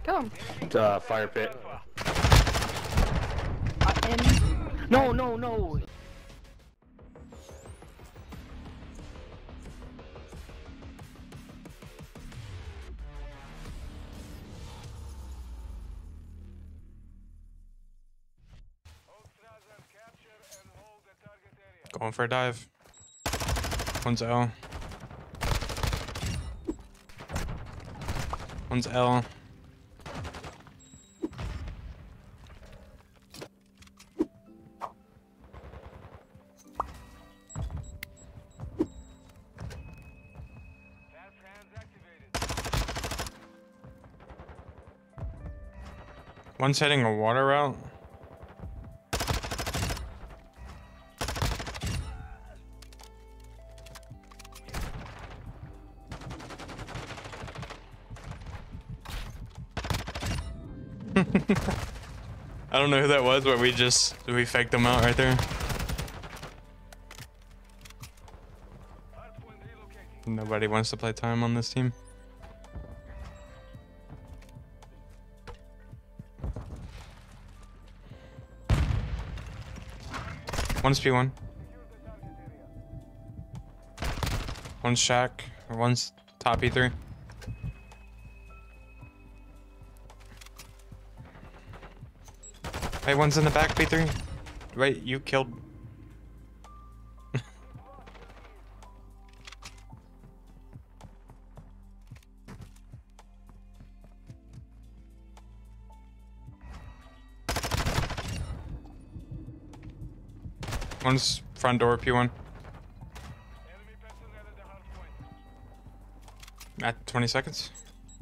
Kill him. Fire pit. In. No, no, no. Going for a dive. One's L. One's L. One's heading a water route. I don't know who that was, but we faked them out right there. Nobody wants to play time on this team. One's P1. One's Shack. Or one's top E3. Hey, one's in the back, P3. Wait, you killed... One's front door, P1. At 20 seconds.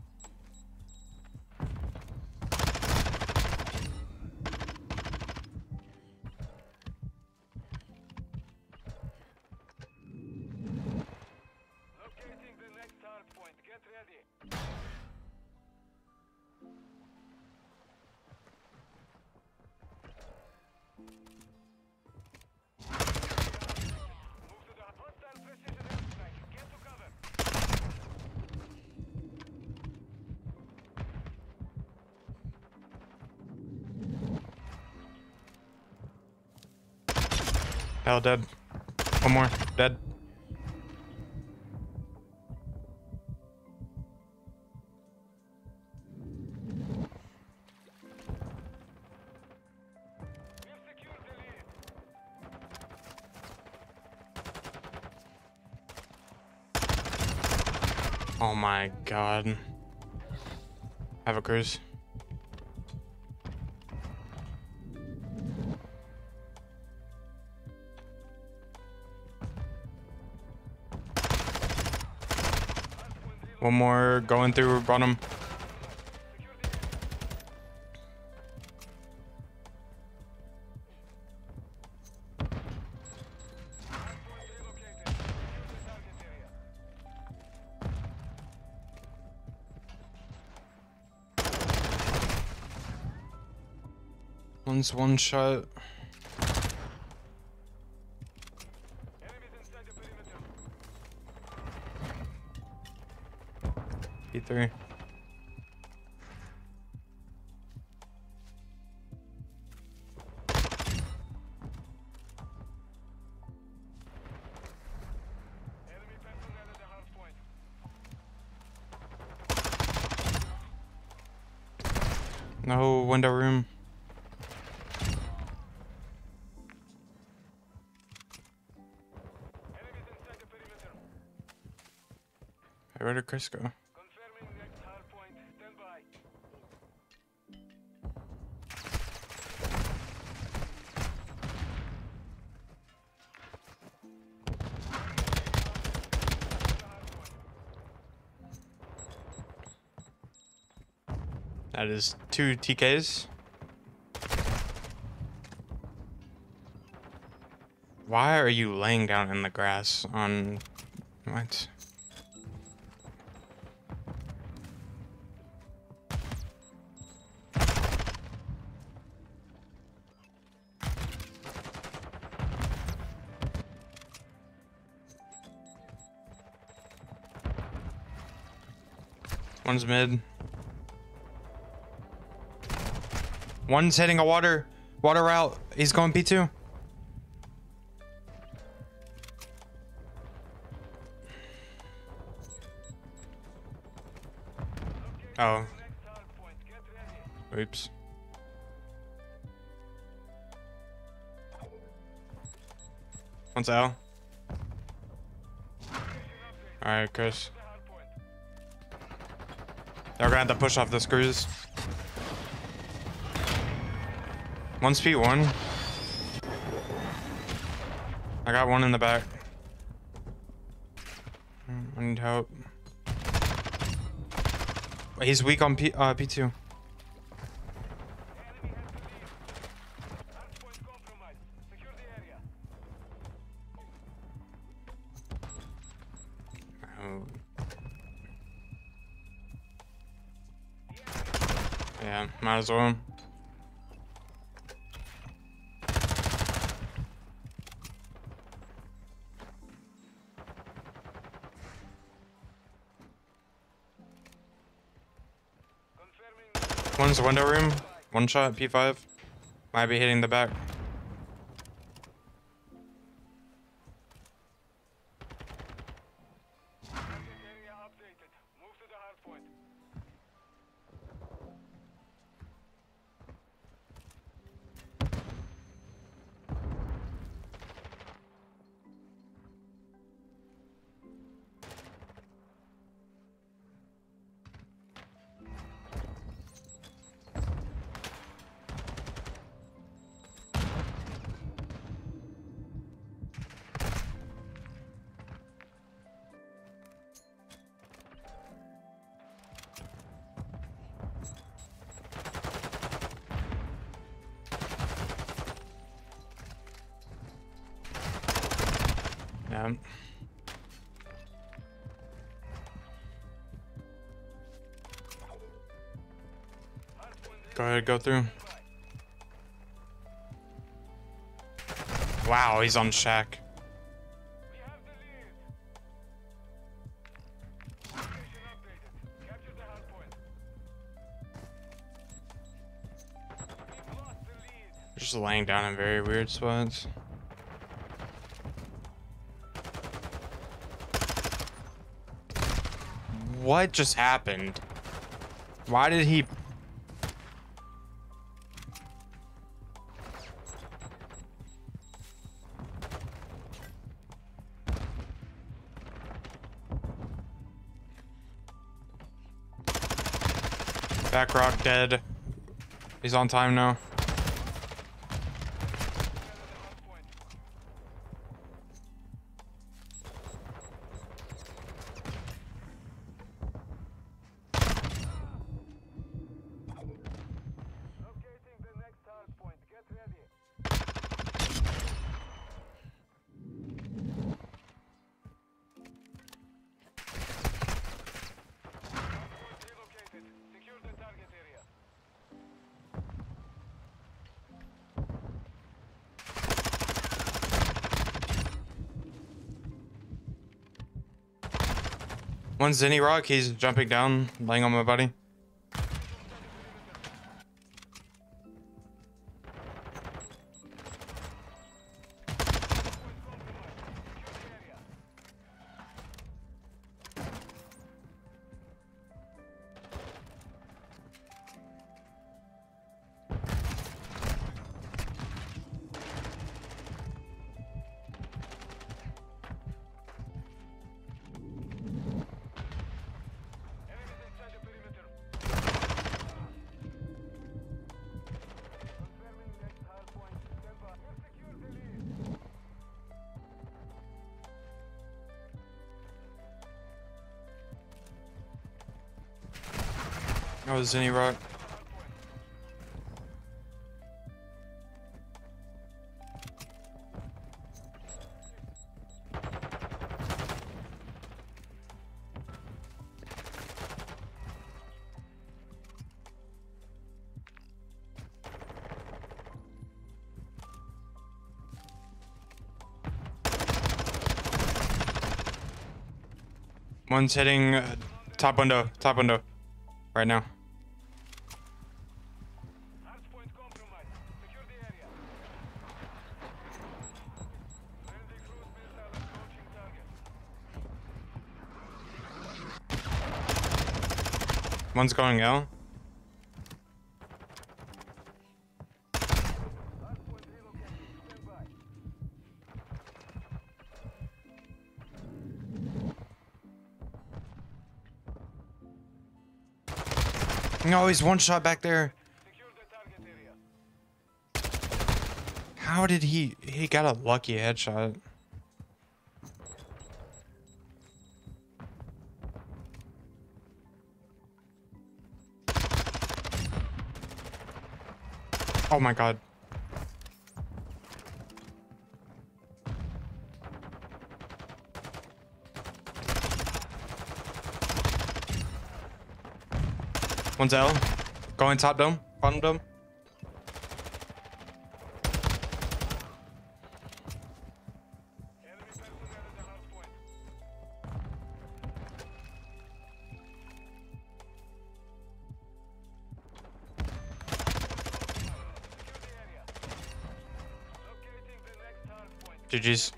Hell, dead. One more, dead. Oh my god. Have a cruise. One more going through bottom. One's one shot. E3. No window room. Hey, where did Chris go? That is 2 TKs. Why are you laying down in the grass on... What? One's mid. One's hitting a water route. He's going P2. Oh. Oops. One's L. Alright, Chris. They're gonna have to push off the screws. One's P1. I got one in the back. I need help. He's weak on P2. Oh. Yeah, might as well. One's window room. One shot, P5. Might be hitting the back. Yeah. Go ahead, go through. Wow, he's on Shack. Just laying down in very weird spots. What just happened? Why did he... Back rock dead. He's on time now. One's Zenny Rock, he's jumping down, laying on my body. Oh, Zenny Rock. One's hitting top window right now. One's going L. No, he's one shot back there. How did he got a lucky headshot? Oh my god. One's L. Going top dome, bottom dome. GG's.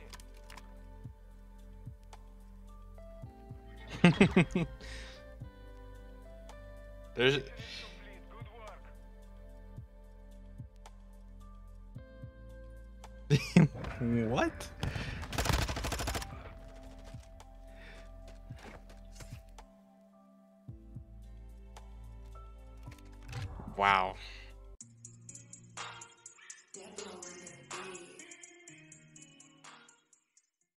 There's what? Wow.